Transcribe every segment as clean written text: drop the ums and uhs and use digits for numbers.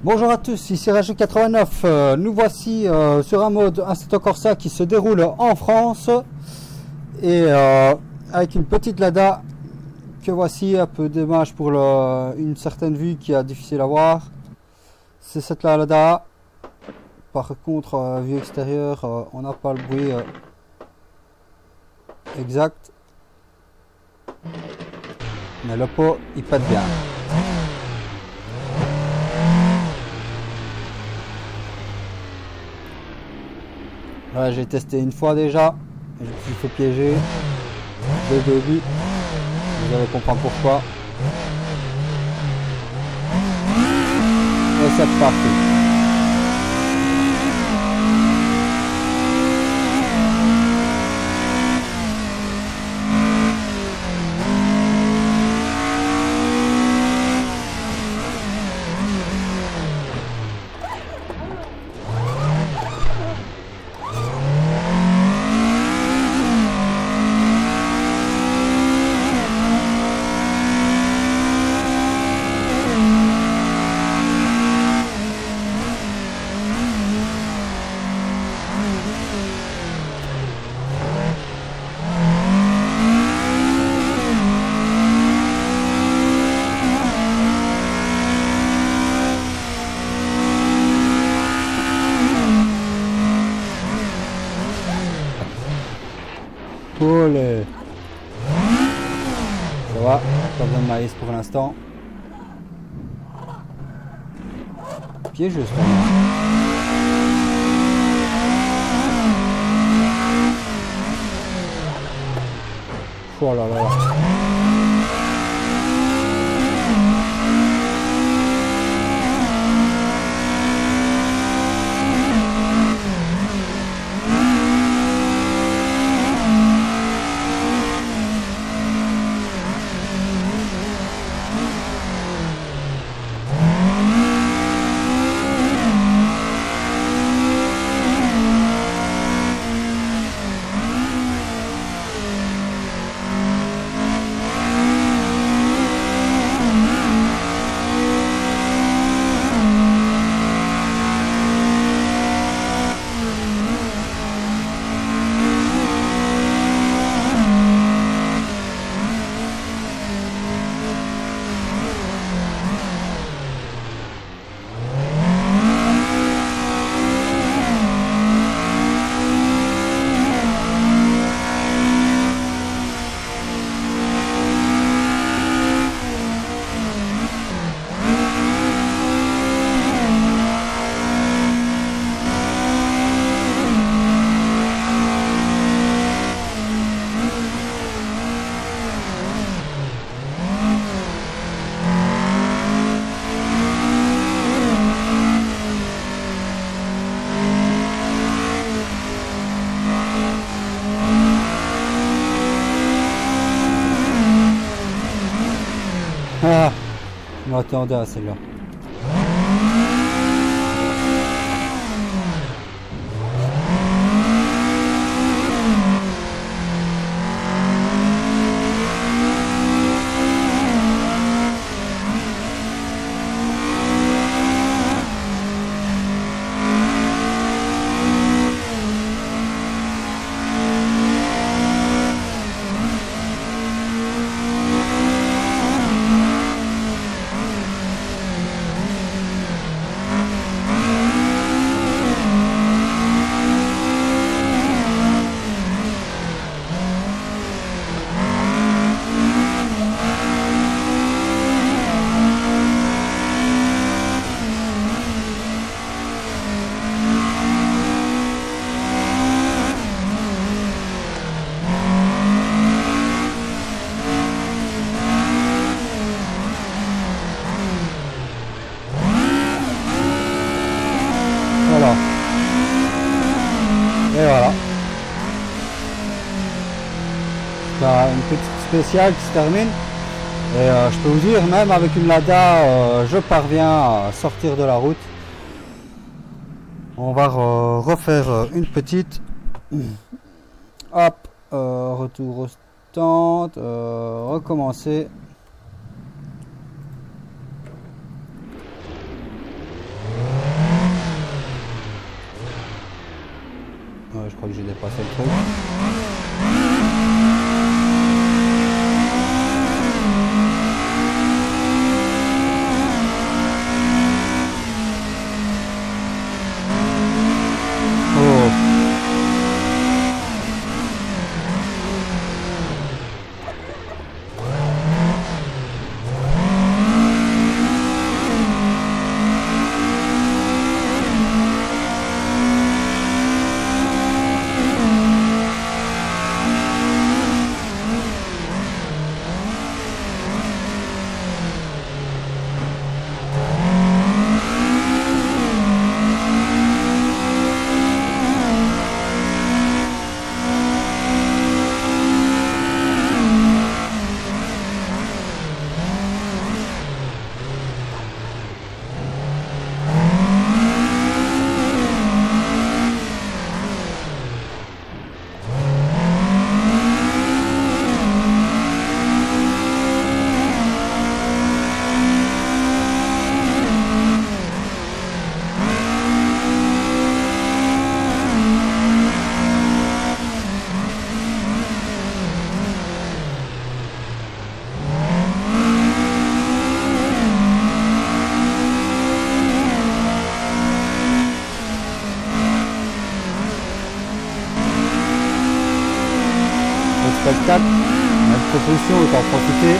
Bonjour à tous, ici Rage89. Nous voici sur un mode Assetto Corsa qui se déroule en France et avec une petite Lada que voici, un peu dommage pour une certaine vue qui est difficile à voir. C'est cette Lada. Par contre, vue extérieure, on n'a pas le bruit exact, mais le pot il pète bien. Voilà, j'ai testé une fois déjà, et je me suis fait piéger dès le début, vous allez comprendre pourquoi. Et c'est parti. Olé. Ça va, pas besoin de maïs pour l'instant. Piégeuse quand même. Oh là là. Ah, je m'attendais à celle-là. Et voilà. Bah, une petite spéciale qui se termine. Et je peux vous dire, même avec une Lada, je parviens à sortir de la route. On va refaire une petite. Hop, retour au stand, recommencer. crois que j'ai dépassé le truc. Spectacle, notre proposition, autant en profiter.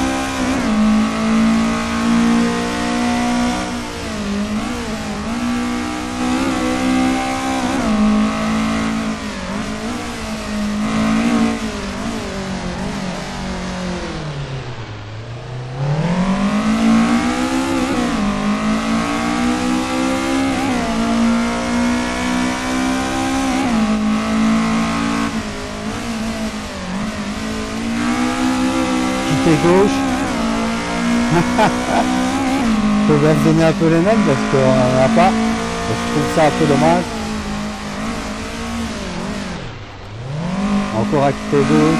Gauche. Je peux bien se donner un peu les mêmes parce qu'on n'en a pas. Je trouve ça un peu dommage. Encore à quitter gauche.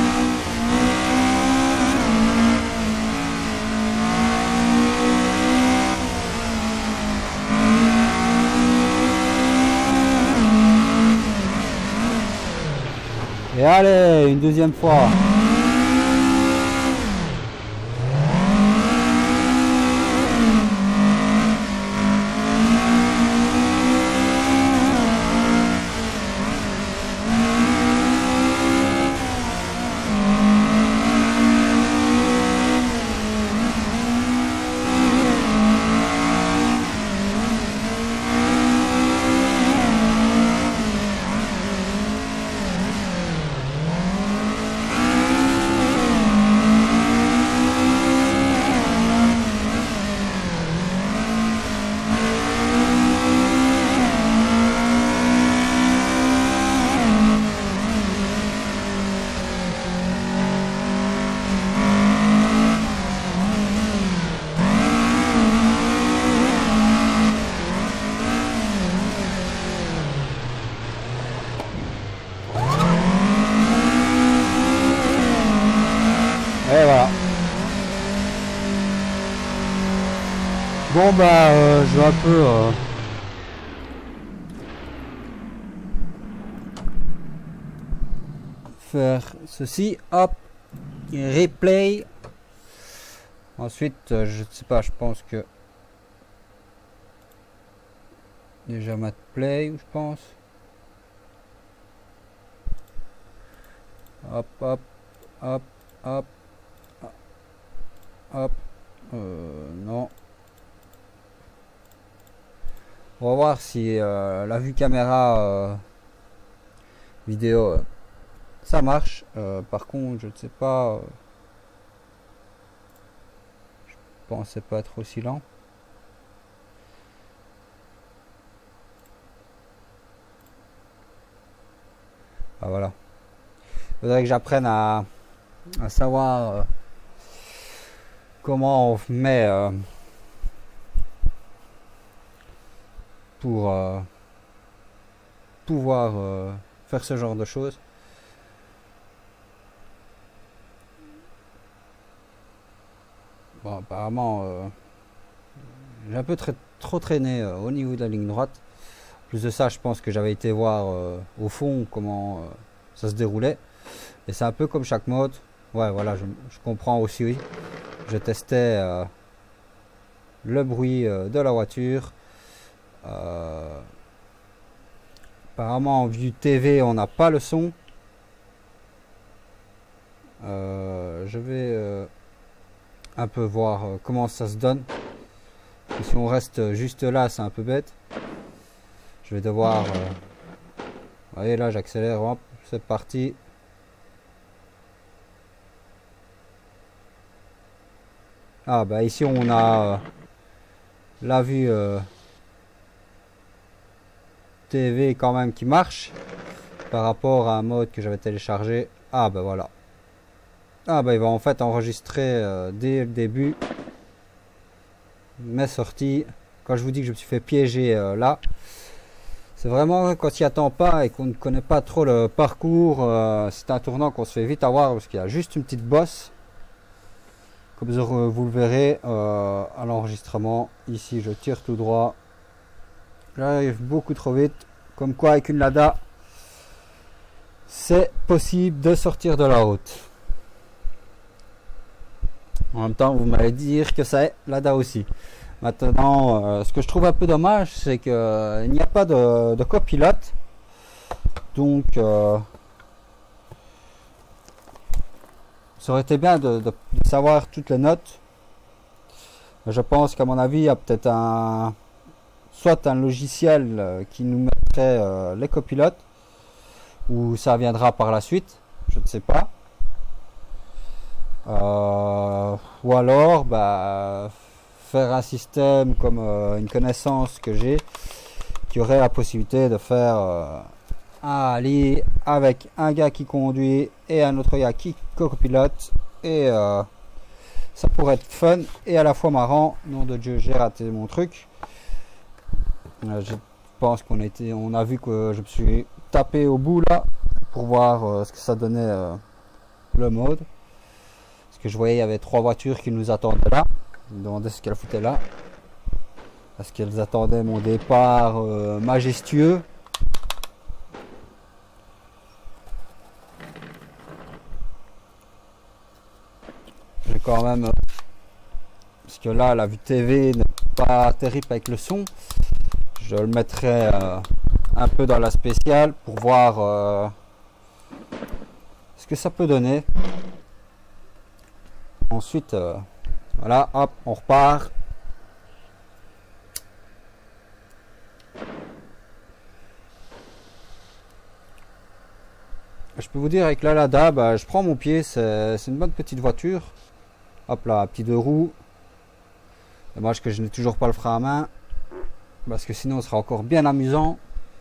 Et allez, une deuxième fois. Et voilà. Bon bah je vais un peu faire ceci, hop, replay. Ensuite je ne sais pas, je pense que déjà mat play, je pense. Hop hop hop hop hop, non. On va voir si la vue caméra vidéo ça marche. Par contre je ne sais pas, je pensais pas être aussi lent. Ah, voilà, il faudrait que j'apprenne à savoir comment on met pour pouvoir faire ce genre de choses. Bon, apparemment j'ai un peu trop traîné au niveau de la ligne droite. Plus de ça, je pense que j'avais été voir au fond comment ça se déroulait. Et c'est un peu comme chaque mode. Ouais, voilà, je comprends aussi, oui. Je testais le bruit de la voiture. Apparemment, en vue TV, on n'a pas le son. Je vais un peu voir comment ça se donne. Et si on reste juste là, c'est un peu bête. Je vais devoir... vous voyez là, j'accélère, hop, c'est parti. Ah bah ici on a la vue TV quand même qui marche par rapport à un mode que j'avais téléchargé. Ah bah voilà. Ah bah il va en fait enregistrer dès le début mes sorties. Quand je vous dis que je me suis fait piéger là, c'est vraiment quand il n'y attend pas et qu'on ne connaît pas trop le parcours. C'est un tournant qu'on se fait vite avoir parce qu'il y a juste une petite bosse. Comme vous le verrez à l'enregistrement, ici je tire tout droit, j'arrive beaucoup trop vite, comme quoi avec une Lada, c'est possible de sortir de la route. En même temps, vous m'allez dire que c'est Lada aussi. Maintenant, ce que je trouve un peu dommage, c'est qu'il n'y a pas de copilote, donc... ça aurait été bien de savoir toutes les notes. Je pense qu'à mon avis, il y a peut-être soit un logiciel qui nous mettrait les copilotes, ou ça viendra par la suite, je ne sais pas. Ou alors, faire un système comme une connaissance que j'ai, qui aurait la possibilité de faire aller avec un gars qui conduit et un autre gars qui copilote, et ça pourrait être fun et à la fois marrant. Nom de Dieu, j'ai raté mon truc. Je pense qu'on a vu que je me suis tapé au bout là pour voir ce que ça donnait le mode, parce que je voyais il y avait 3 voitures qui nous attendaient là. Je me demandais ce qu'elles foutaient là, parce qu'elles attendaient mon départ majestueux. Quand même, parce que là la vue TV n'est pas terrible avec le son. Je le mettrai un peu dans la spéciale pour voir ce que ça peut donner. Ensuite voilà, hop, on repart. Je peux vous dire avec la Lada, je prends mon pied, c'est une bonne petite voiture. Hop là, petit 2 roues. Dommage que je n'ai toujours pas le frein à main, parce que sinon ce sera encore bien amusant.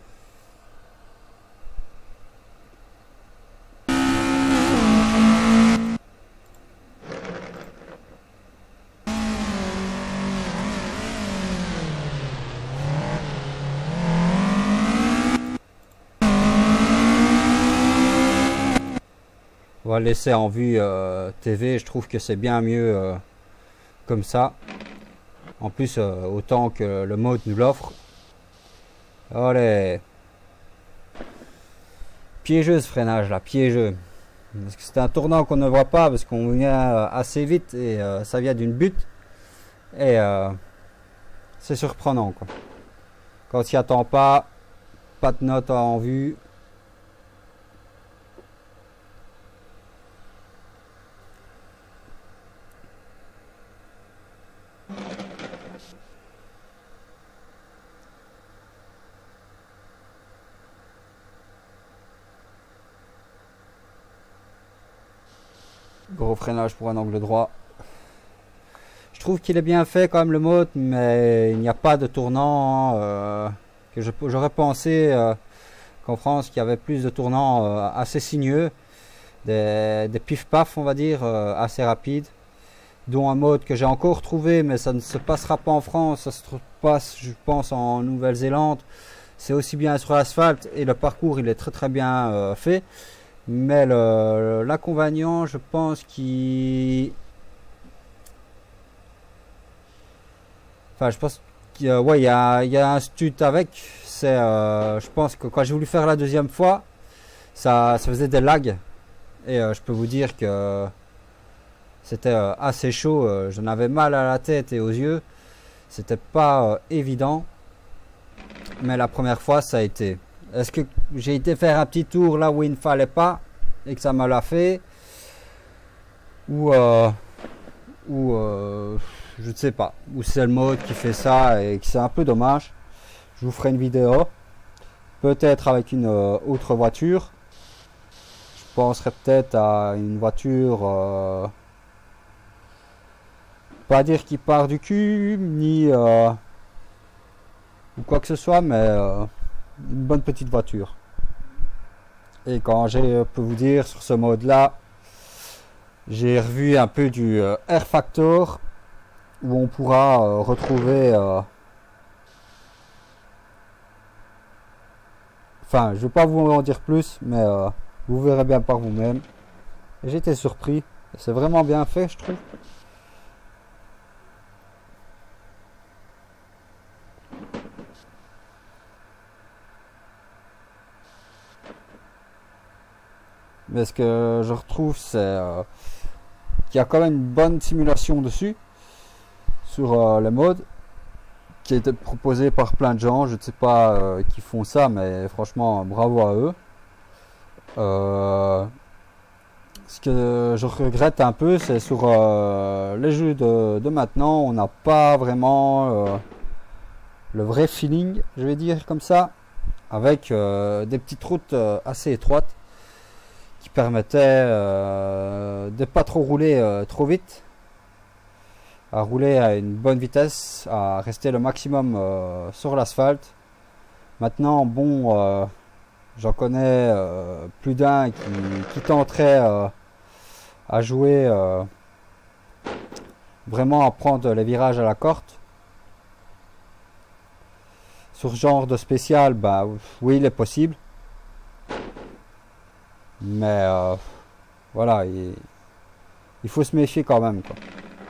On va le laisser en vue TV, je trouve que c'est bien mieux comme ça. En plus, autant que le mode nous l'offre. Allez. Piégeux ce freinage là, piégeux. Parce que c'est un tournant qu'on ne voit pas, parce qu'on vient assez vite et ça vient d'une butte. Et c'est surprenant quoi. Quand il n'y attend pas, pas de note en vue. Gros freinage pour un angle droit. Je trouve qu'il est bien fait quand même le mode, mais il n'y a pas de tournant que j'aurais pensé qu'en France qu'il y avait plus de tournants assez sinueux, des pif-paf on va dire, assez rapides, dont un mode que j'ai encore trouvé, mais ça ne se passera pas en France, ça se passe je pense en Nouvelle-Zélande. C'est aussi bien sur l'asphalte et le parcours il est très bien fait. Mais l'inconvénient, je pense qu'il... Enfin, je pense qu'il y a un stud avec. c'est, je pense que quand j'ai voulu faire la deuxième fois, ça faisait des lags. Et je peux vous dire que c'était assez chaud. J'en avais mal à la tête et aux yeux. C'était pas évident. Mais la première fois, ça a été. Est-ce que j'ai été faire un petit tour là où il ne fallait pas et que ça me l'a fait? Ou je ne sais pas. Ou c'est le mode qui fait ça et que c'est un peu dommage. Je vous ferai une vidéo. Peut-être avec une autre voiture. Je penserais peut-être à une voiture... pas dire qui part du cul, ni... ou quoi que ce soit, mais... une bonne petite voiture. Et quand je peux vous dire sur ce mode là, j'ai revu un peu du Air Factor où on pourra retrouver enfin je ne vais pas vous en dire plus, mais vous verrez bien par vous-même. J'étais surpris, c'est vraiment bien fait, je trouve. Mais ce que je retrouve, c'est qu'il y a quand même une bonne simulation dessus, sur le mode, qui a été proposé par plein de gens. Je ne sais pas qui font ça, mais franchement, bravo à eux. Ce que je regrette un peu, c'est sur les jeux de maintenant, on n'a pas vraiment le vrai feeling, je vais dire comme ça, avec des petites routes assez étroites, qui permettait de pas trop rouler trop vite, à rouler à une bonne vitesse, à rester le maximum sur l'asphalte. Maintenant, bon, j'en connais plus d'un qui tenterait à jouer vraiment à prendre les virages à la corde. Sur ce genre de spécial, bah oui, il est possible. Mais voilà, il faut se méfier quand même, quoi.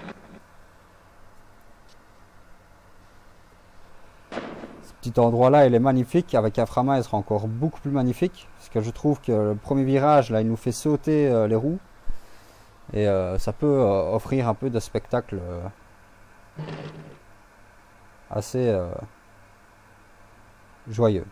Ce petit endroit là, il est magnifique. Avec un Frama, il sera encore beaucoup plus magnifique, parce que je trouve que le premier virage là, il nous fait sauter les roues, et ça peut offrir un peu de spectacle assez joyeux.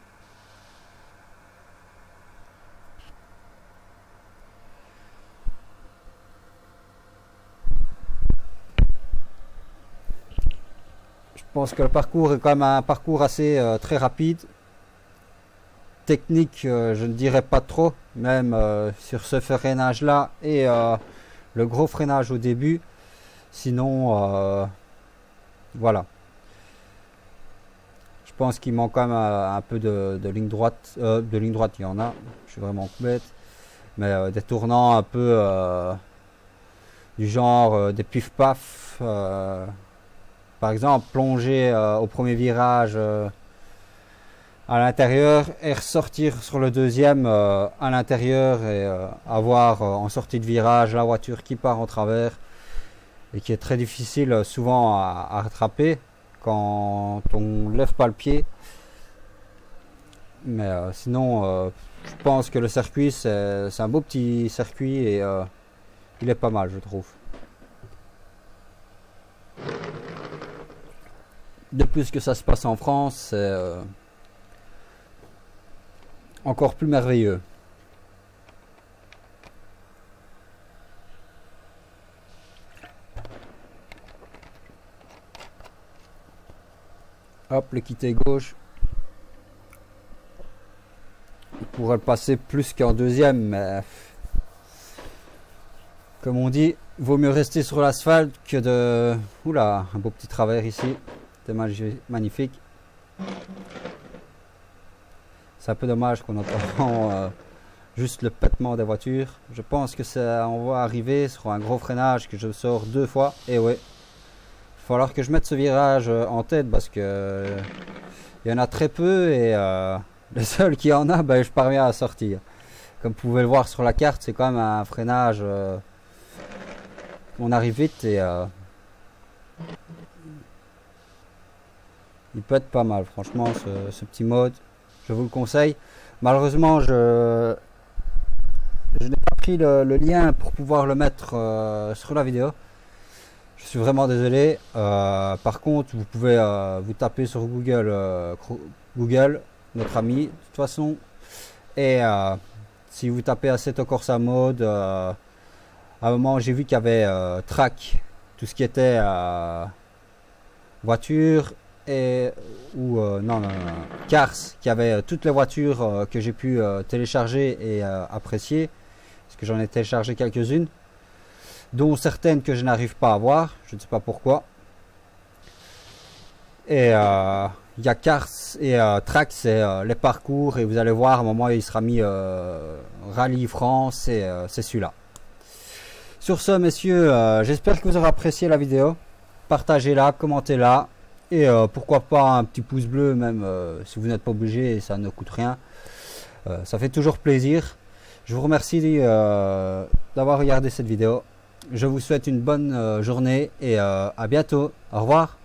Je pense que le parcours est quand même un parcours assez très rapide. Technique, je ne dirais pas trop, même sur ce freinage là et le gros freinage au début. Sinon, voilà. Je pense qu'il manque quand même un peu de ligne droite. De ligne droite, il y en a. Je suis vraiment bête. Mais des tournants un peu du genre des pif-paf. Par exemple, plonger au premier virage à l'intérieur et ressortir sur le deuxième à l'intérieur et avoir en sortie de virage la voiture qui part en travers et qui est très difficile souvent à rattraper quand on ne lève pas le pied. Mais sinon, je pense que le circuit, c'est un beau petit circuit et il est pas mal, je trouve. De plus que ça se passe en France, c'est encore plus merveilleux. Hop, le quitter gauche. On pourrait le passer plus qu'en deuxième, mais comme on dit, vaut mieux rester sur l'asphalte que de... Oula, un beau petit travers ici. C'est magnifique. C'est un peu dommage qu'on entend juste le pétement des voitures. Je pense que ça, on va arriver sur un gros freinage que je sors 2 fois. Et ouais, il va falloir que je mette ce virage en tête parce que il y en a très peu et le seul qui en a, ben, je parviens à sortir. Comme vous pouvez le voir sur la carte, c'est quand même un freinage. On arrive vite et il peut être pas mal. Franchement, ce petit mode, je vous le conseille. Malheureusement, je n'ai pas pris le lien pour pouvoir le mettre sur la vidéo. Je suis vraiment désolé. Par contre, vous pouvez vous taper sur Google, notre ami, de toute façon. Et si vous tapez Assetto Corsa Mode, à un moment j'ai vu qu'il y avait track, tout ce qui était voiture et non, Cars, qui avait toutes les voitures que j'ai pu télécharger et apprécier, parce que j'en ai téléchargé quelques-unes, dont certaines que je n'arrive pas à voir, je ne sais pas pourquoi. Et il y a Cars et Track, c'est les parcours, et vous allez voir à un moment il sera mis Rallye France, et c'est celui-là. Sur ce, messieurs, j'espère que vous aurez apprécié la vidéo. Partagez-la, commentez-la, et pourquoi pas un petit pouce bleu, même si vous n'êtes pas obligé et ça ne coûte rien. Ça fait toujours plaisir. Je vous remercie d'avoir regardé cette vidéo. Je vous souhaite une bonne journée et à bientôt. Au revoir.